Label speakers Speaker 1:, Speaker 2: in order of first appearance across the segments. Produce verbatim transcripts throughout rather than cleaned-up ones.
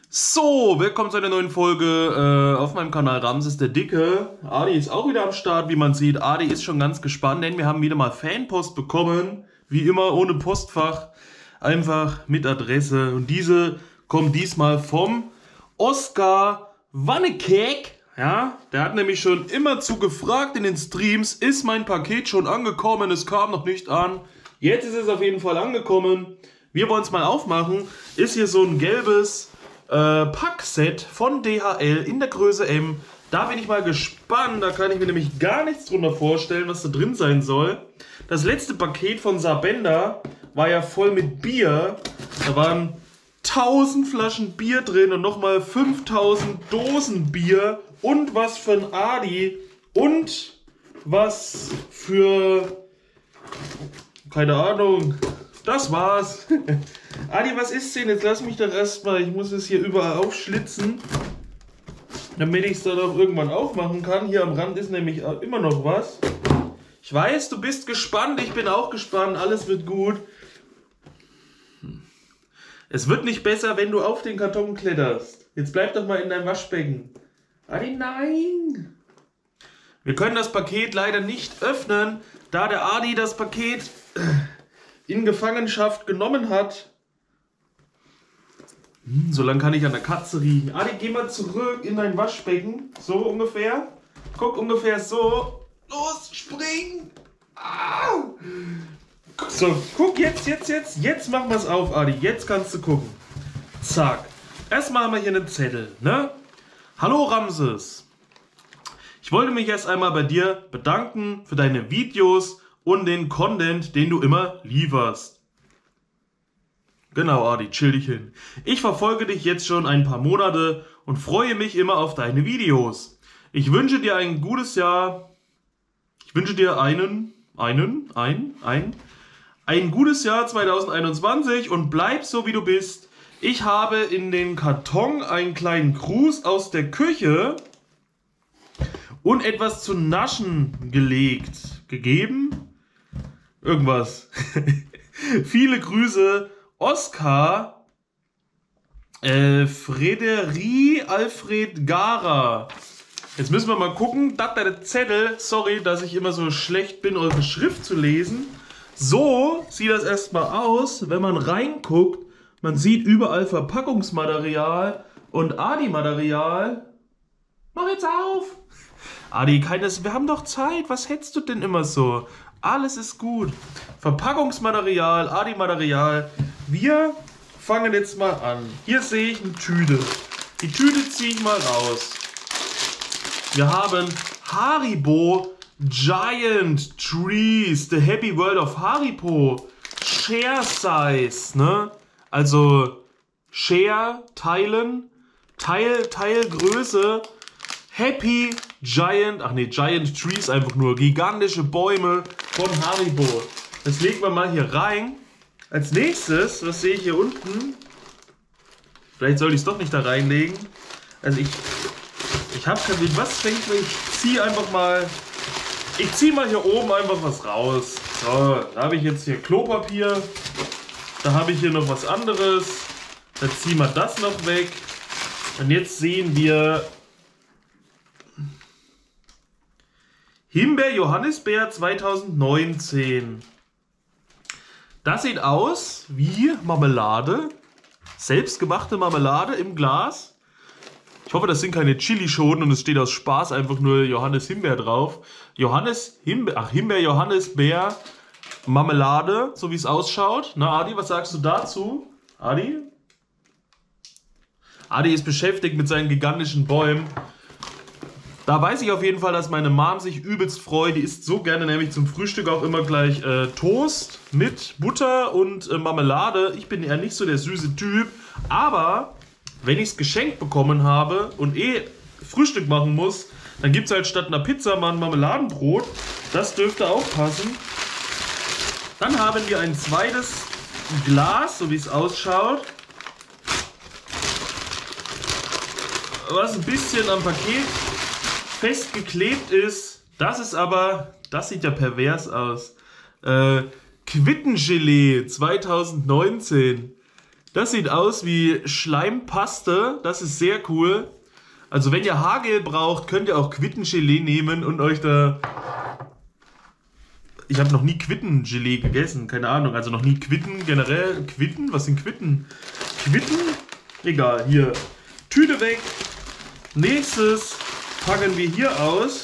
Speaker 1: So, willkommen zu einer neuen Folge äh, auf meinem Kanal Ramses der Dicke. Adi ist auch wieder am Start, wie man sieht. Adi ist schon ganz gespannt, denn wir haben wieder mal Fanpost bekommen. Wie immer ohne Postfach, einfach mit Adresse. Und diese kommt diesmal vom Oskar Wannekek. Ja, der hat nämlich schon immer zu gefragt in den Streams, ist mein Paket schon angekommen? Es kam noch nicht an. Jetzt ist es auf jeden Fall angekommen. Wir wollen es mal aufmachen. Ist hier so ein gelbes Äh, Packset von D H L in der Größe M. Da bin ich mal gespannt. Da kann ich mir nämlich gar nichts drunter vorstellen, was da drin sein soll. Das letzte Paket von Sabenda war ja voll mit Bier. Da waren tausend Flaschen Bier drin und nochmal fünftausend Dosen Bier. Und was für ein Adi. Und was für... keine Ahnung. Das war's. Adi, was ist denn? Jetzt lass mich doch erstmal. Ich muss es hier überall aufschlitzen, damit ich es dann auch irgendwann aufmachen kann. Hier am Rand ist nämlich immer noch was. Ich weiß, du bist gespannt. Ich bin auch gespannt. Alles wird gut. Es wird nicht besser, wenn du auf den Karton kletterst. Jetzt bleib doch mal in deinem Waschbecken. Adi, nein! Wir können das Paket leider nicht öffnen, da der Adi das Paket in Gefangenschaft genommen hat. Hm, so lange kann ich an der Katze riechen. Adi, geh mal zurück in dein Waschbecken. So ungefähr. Guck ungefähr so. Los, spring! Ah. So, guck jetzt, jetzt, jetzt. Jetzt machen wir es auf, Adi. Jetzt kannst du gucken. Zack. Erstmal haben wir hier einen Zettel, ne? Hallo Ramses. Ich wollte mich erst einmal bei dir bedanken für deine Videos und den Content, den du immer lieferst. Genau, Adi, chill dich hin. Ich verfolge dich jetzt schon ein paar Monate und freue mich immer auf deine Videos. Ich wünsche dir ein gutes Jahr. Ich wünsche dir einen, einen, ein, ein, ein gutes Jahr zweitausendeinundzwanzig und bleib so wie du bist. Ich habe in den Karton einen kleinen Gruß aus der Küche und etwas zu naschen gelegt, gegeben. Irgendwas. Viele Grüße, Oskar äh, Frederie Alfred Gara. Jetzt müssen wir mal gucken. Da der Zettel. Sorry, dass ich immer so schlecht bin, eure Schrift zu lesen. So sieht das erstmal aus, wenn man reinguckt. Man sieht überall Verpackungsmaterial und Adi-Material. Mach jetzt auf! Adi, keines, wir haben doch Zeit. Was hättest du denn immer so? Alles ist gut. Verpackungsmaterial, Adi-Material. Wir fangen jetzt mal an. Hier sehe ich eine Tüte. Die Tüte ziehe ich mal raus. Wir haben Haribo Giant Trees, The Happy World of Haribo. Share Size, ne? Also Share, teilen, Teil, Teilgröße. Happy Giant, ach nee, Giant Trees einfach nur, gigantische Bäume von Haribo. Das legen wir mal hier rein. Als nächstes, was sehe ich hier unten? Vielleicht sollte ich es doch nicht da reinlegen. Also ich, ich habe kein Bild. Was denke ich? Ich ziehe einfach mal, ich ziehe mal hier oben einfach was raus. So, da habe ich jetzt hier Klopapier. Da habe ich hier noch was anderes. Da ziehen wir das noch weg. Und jetzt sehen wir Himbeer-Johannisbeer zweitausendneunzehn. Das sieht aus wie Marmelade. Selbstgemachte Marmelade im Glas. Ich hoffe, das sind keine Chilischoten und es steht aus Spaß einfach nur Johannes Himbeer drauf. Johannes Himbeer, ach Himbeer-Johannisbeer Marmelade, so wie es ausschaut. Na Adi, was sagst du dazu? Adi? Adi ist beschäftigt mit seinen gigantischen Bäumen. Da weiß ich auf jeden Fall, dass meine Mom sich übelst freut. Die isst so gerne nämlich zum Frühstück auch immer gleich äh, Toast mit Butter und äh, Marmelade. Ich bin eher nicht so der süße Typ. Aber wenn ich es geschenkt bekommen habe und eh Frühstück machen muss, dann gibt es halt statt einer Pizza mal ein Marmeladenbrot. Das dürfte auch passen. Dann haben wir ein zweites Glas, so wie es ausschaut. Was ein bisschen am Paket festgeklebt ist. Das ist aber, das sieht ja pervers aus. Äh, Quittengelee zweitausendneunzehn. Das sieht aus wie Schleimpaste. Das ist sehr cool. Also wenn ihr Haargel braucht, könnt ihr auch Quittengelee nehmen und euch da... Ich habe noch nie Quittengelee gegessen, keine Ahnung. Also noch nie Quitten generell. Quitten? Was sind Quitten? Quitten? Egal, hier. Tüte weg. Nächstes packen wir hier aus.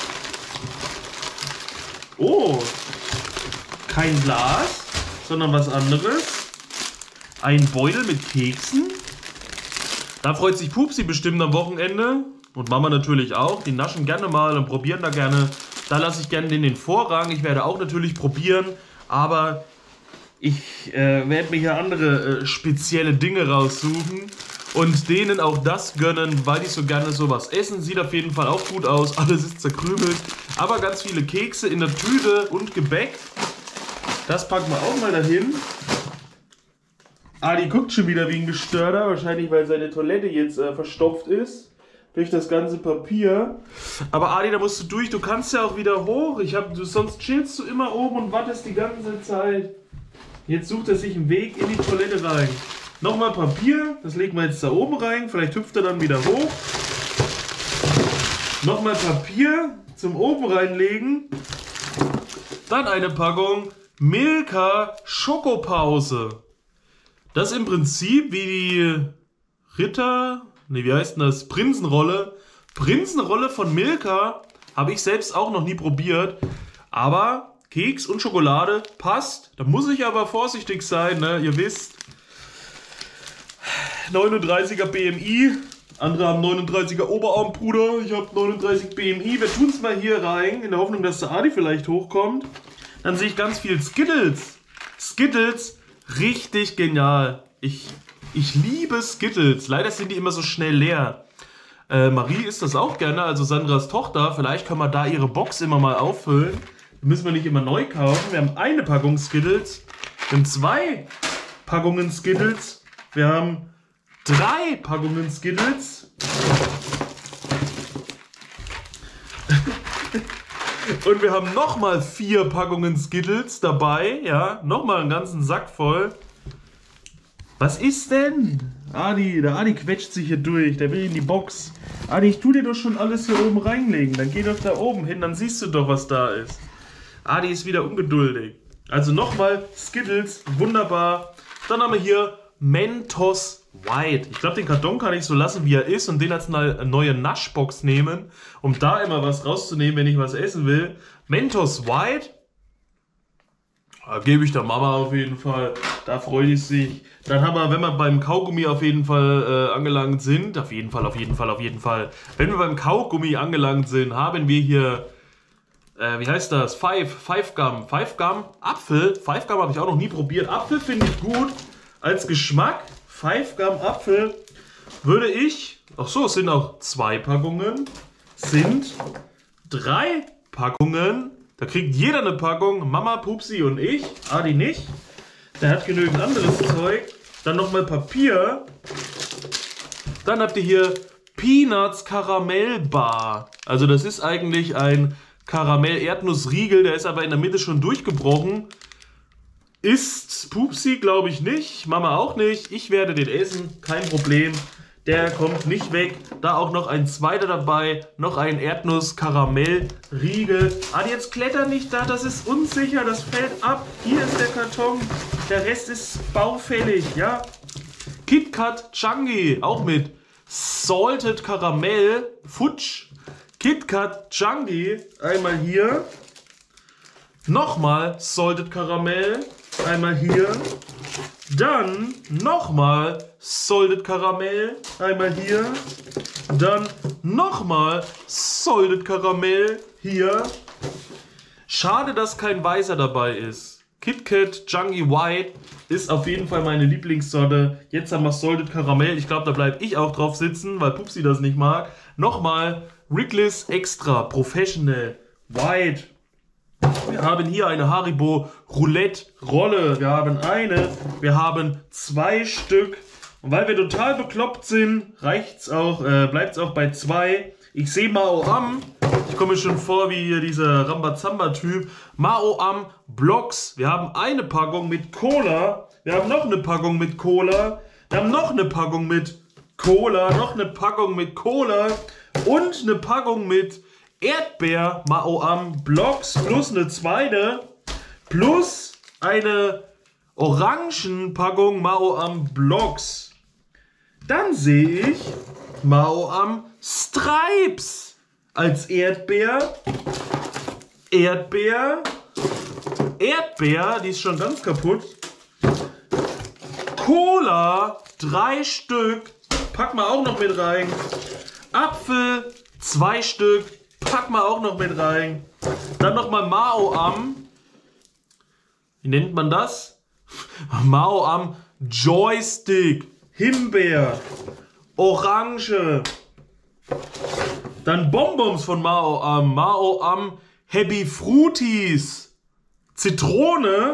Speaker 1: Oh, kein Glas, sondern was anderes. Ein Beutel mit Keksen. Da freut sich Pupsi bestimmt am Wochenende. Und Mama natürlich auch. Die naschen gerne mal und probieren da gerne. Da lasse ich gerne den Vorrang. Ich werde auch natürlich probieren. Aber ich äh, werde mir hier andere äh, spezielle Dinge raussuchen. Und denen auch das gönnen, weil die so gerne sowas essen. Sieht auf jeden Fall auch gut aus. Alles ist zerkrümelt. Aber ganz viele Kekse in der Tüte und Gebäck. Das packen wir auch mal dahin. Adi guckt schon wieder wie ein Gestörter. Wahrscheinlich, weil seine Toilette jetzt äh, verstopft ist. Durch das ganze Papier. Aber Adi, da musst du durch. Du kannst ja auch wieder hoch. Ich hab, du, sonst chillst du immer oben und wartest die ganze Zeit. Jetzt sucht er sich einen Weg in die Toilette rein. Nochmal Papier, das legen wir jetzt da oben rein, vielleicht hüpft er dann wieder hoch. Nochmal Papier zum oben reinlegen. Dann eine Packung Milka Schokopause. Das ist im Prinzip wie die Ritter, ne, wie heißt denn das? Prinzenrolle. Prinzenrolle von Milka habe ich selbst auch noch nie probiert. Aber Keks und Schokolade passt. Da muss ich aber vorsichtig sein, ne? Ihr wisst. neununddreißiger B M I, andere haben neununddreißiger Oberarmbruder, ich habe neununddreißig B M I. Wir tun es mal hier rein, in der Hoffnung, dass der Adi vielleicht hochkommt. Dann sehe ich ganz viel Skittles. Skittles, richtig genial. Ich, ich liebe Skittles. Leider sind die immer so schnell leer. Äh, Marie isst das auch gerne, also Sandras Tochter. Vielleicht können wir da ihre Box immer mal auffüllen. Die müssen wir nicht immer neu kaufen. Wir haben eine Packung Skittles. Wir haben zwei Packungen Skittles. Wir haben drei Packungen Skittles. Und wir haben nochmal vier Packungen Skittles dabei. Ja, nochmal einen ganzen Sack voll. Was ist denn? Adi, der Adi quetscht sich hier durch. Der will in die Box. Adi, ich tu dir doch schon alles hier oben reinlegen. Dann geh doch da oben hin, dann siehst du doch, was da ist. Adi ist wieder ungeduldig. Also nochmal Skittles, wunderbar. Dann haben wir hier Mentos White. Ich glaube, den Karton kann ich so lassen, wie er ist und den als eine neue Naschbox nehmen, um da immer was rauszunehmen, wenn ich was essen will. Mentos White. Da gebe ich der Mama auf jeden Fall. Da freut ich sich. Dann haben wir, wenn wir beim Kaugummi auf jeden Fall äh, angelangt sind, auf jeden Fall, auf jeden Fall, auf jeden Fall. Wenn wir beim Kaugummi angelangt sind, haben wir hier, äh, wie heißt das? Five, Five Gum. Five Gum, Apfel. Five Gum habe ich auch noch nie probiert. Apfel finde ich gut als Geschmack. Five Gum Apfel würde ich, ach so, es sind auch zwei Packungen, sind drei Packungen. Da kriegt jeder eine Packung, Mama, Pupsi und ich, Adi nicht. Der hat genügend anderes Zeug. Dann nochmal Papier. Dann habt ihr hier Peanuts Karamellbar. Also das ist eigentlich ein Karamell-Erdnussriegel, der ist aber in der Mitte schon durchgebrochen. Isst Pupsi, glaube ich, nicht. Mama auch nicht. Ich werde den essen, kein Problem. Der kommt nicht weg. Da auch noch ein zweiter dabei. Noch ein Erdnuss-Karamell-Riegel. Ah, jetzt kletter nicht da, das ist unsicher. Das fällt ab. Hier ist der Karton. Der Rest ist baufällig, ja. KitKat Chunky, auch mit Salted Karamell. Futsch. KitKat Chunky. Einmal hier. Nochmal Salted Karamell. Einmal hier. Dann nochmal Salted Karamell. Einmal hier. Dann nochmal Salted Karamell. Hier. Schade, dass kein Weißer dabei ist. KitKat Chunky White ist auf jeden Fall meine Lieblingssorte. Jetzt haben wir Salted Karamell. Ich glaube, da bleibe ich auch drauf sitzen, weil Pupsi das nicht mag. Nochmal Wrigley's Extra Professional White. Wir haben hier eine Haribo Roulette Rolle. Wir haben eine, wir haben zwei Stück. Und weil wir total bekloppt sind, reicht's auch, äh, bleibt es auch bei zwei. Ich sehe Mao Am. Ich komme mir schon vor wie hier dieser Rambazamba-Typ. Mao Am Blocks. Wir haben eine Packung mit Cola. Wir haben noch eine Packung mit Cola. Wir haben noch eine Packung mit Cola. Noch eine Packung mit Cola. Und eine Packung mit Erdbeer Maoam Blocks. Plus eine zweite. Plus eine Orangenpackung Maoam Blocks. Dann sehe ich Maoam Stripes als Erdbeer. Erdbeer. Erdbeer, die ist schon ganz kaputt. Cola, drei Stück. Pack mal auch noch mit rein. Apfel, zwei Stück. Pack mal auch noch mit rein. Dann nochmal Maoam. Wie nennt man das? Maoam Joystick. Himbeer. Orange. Dann Bonbons von Maoam. Maoam Happy Fruities. Zitrone.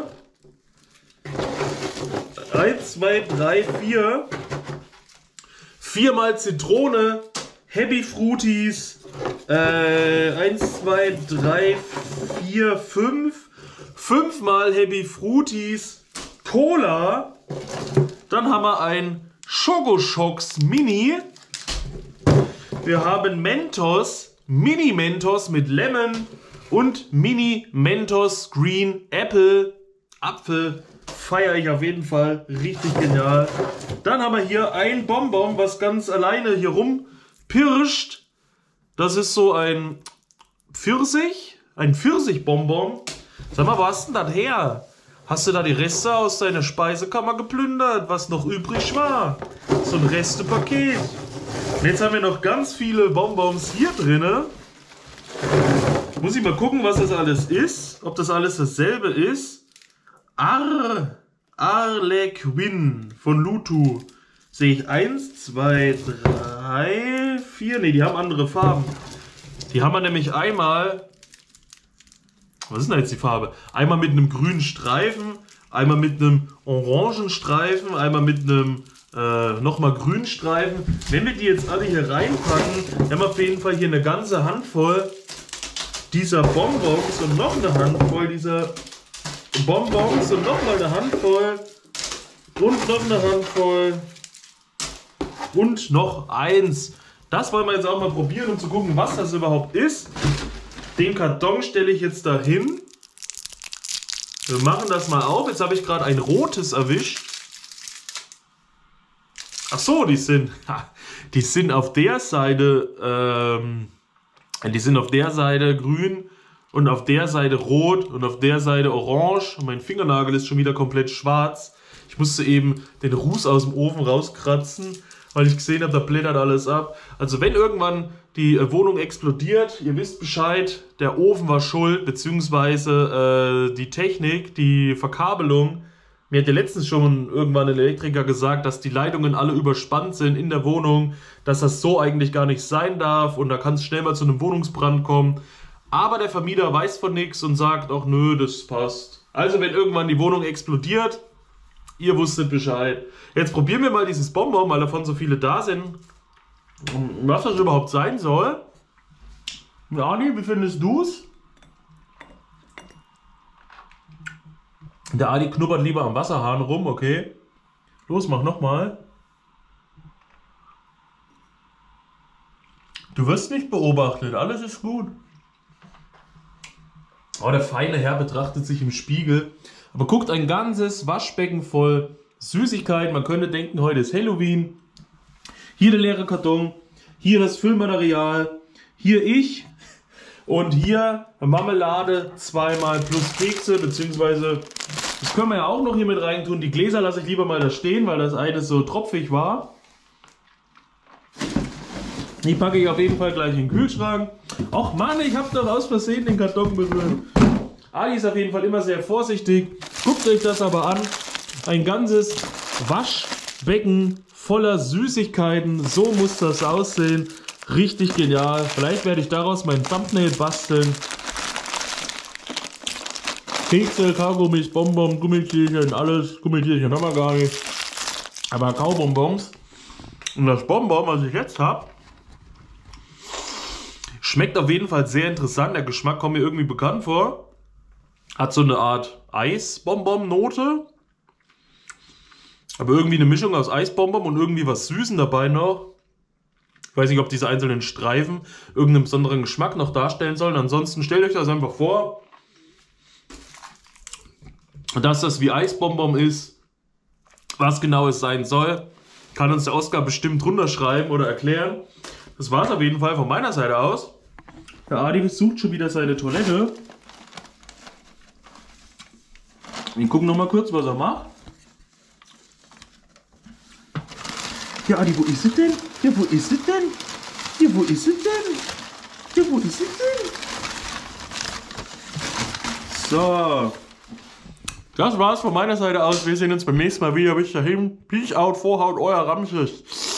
Speaker 1: eins, zwei, drei, vier. Viermal Zitrone. Happy Fruities. Äh, eins, zwei, drei, vier, fünf. Fünfmal Happy Fruities. Cola. Dann haben wir ein Schokoschocks Mini. Wir haben Mentos. Mini Mentos mit Lemon. Und Mini Mentos Green Apple. Apfel. Feiere ich auf jeden Fall. Richtig genial. Dann haben wir hier ein Bonbon, was ganz alleine hier rumpirscht. Das ist so ein Pfirsich. Ein Pfirsichbonbon. Sag mal, wo hast denn das her? Hast du da die Reste aus deiner Speisekammer geplündert, was noch übrig war? So ein Restepaket. Und jetzt haben wir noch ganz viele Bonbons hier drin. Muss ich mal gucken, was das alles ist. Ob das alles dasselbe ist. Ar, Arlequin von Lutu. Sehe ich eins, zwei, drei, vier. Ne, die haben andere Farben. Die haben wir nämlich einmal. Was ist denn jetzt die Farbe? Einmal mit einem grünen Streifen, einmal mit einem orangen Streifen, einmal mit einem äh, nochmal grünen Streifen. Wenn wir die jetzt alle hier reinpacken, haben wir auf jeden Fall hier eine ganze Handvoll dieser Bonbons und noch eine Handvoll dieser Bonbons und nochmal eine Handvoll und noch eine Handvoll und noch eins. Das wollen wir jetzt auch mal probieren, um zu gucken, was das überhaupt ist. Den Karton stelle ich jetzt dahin. Wir machen das mal auf. Jetzt habe ich gerade ein rotes erwischt. Ach so, die sind, die sind auf der Seite, ähm, die sind auf der Seite grün und auf der Seite rot und auf der Seite orange. Und mein Fingernagel ist schon wieder komplett schwarz. Ich musste eben den Ruß aus dem Ofen rauskratzen, weil ich gesehen habe, da blättert alles ab. Also wenn irgendwann die Wohnung explodiert, ihr wisst Bescheid, der Ofen war schuld, beziehungsweise äh, die Technik, die Verkabelung. Mir hat ja letztens schon irgendwann ein Elektriker gesagt, dass die Leitungen alle überspannt sind in der Wohnung, dass das so eigentlich gar nicht sein darf und da kann es schnell mal zu einem Wohnungsbrand kommen. Aber der Vermieter weiß von nichts und sagt auch, nö, das passt. Also wenn irgendwann die Wohnung explodiert, ihr wusstet Bescheid. Jetzt probieren wir mal dieses Bonbon, weil davon so viele da sind. Was das überhaupt sein soll. Adi, wie findest du es? Der Adi knubbert lieber am Wasserhahn rum, okay. Los, mach nochmal. Du wirst nicht beobachtet, alles ist gut. Oh, der feine Herr betrachtet sich im Spiegel. Aber guckt, ein ganzes Waschbecken voll Süßigkeiten. Man könnte denken, heute ist Halloween. Hier der leere Karton. Hier das Füllmaterial. Hier ich. Und hier Marmelade zweimal plus Kekse. Beziehungsweise, das können wir ja auch noch hier mit rein tun. Die Gläser lasse ich lieber mal da stehen, weil das eine so tropfig war. Die packe ich auf jeden Fall gleich in den Kühlschrank. Och Mann, ich habe doch aus Versehen den Karton berührt. Ali ist auf jeden Fall immer sehr vorsichtig. Guckt euch das aber an. Ein ganzes Waschbecken voller Süßigkeiten. So muss das aussehen. Richtig genial. Vielleicht werde ich daraus mein Thumbnail basteln. Kekse, Kaugummis, Bonbons, Gummitierchen, alles. Gummitierchen haben wir gar nicht. Aber Kaubonbons. Und das Bonbon, was ich jetzt habe, schmeckt auf jeden Fall sehr interessant. Der Geschmack kommt mir irgendwie bekannt vor. Hat so eine Art Eisbonbon-Note. Aber irgendwie eine Mischung aus Eisbonbon und irgendwie was Süßen dabei noch. Ich weiß nicht, ob diese einzelnen Streifen irgendeinen besonderen Geschmack noch darstellen sollen. Ansonsten stellt euch das einfach vor, dass das wie Eisbonbon ist. Was genau es sein soll, kann uns der Oskar bestimmt runterschreiben oder erklären. Das war es auf jeden Fall von meiner Seite aus. Der Adi sucht schon wieder seine Toilette. Wir gucken noch mal kurz, was er macht. Ja, Adi, wo ist es denn? Ja, wo ist es denn? Ja, wo ist es denn? Ja, wo ist es denn? So. Das war's von meiner Seite aus. Wir sehen uns beim nächsten Mal wieder. Bis dahin. Peace out, Vorhaut, euer Ramses.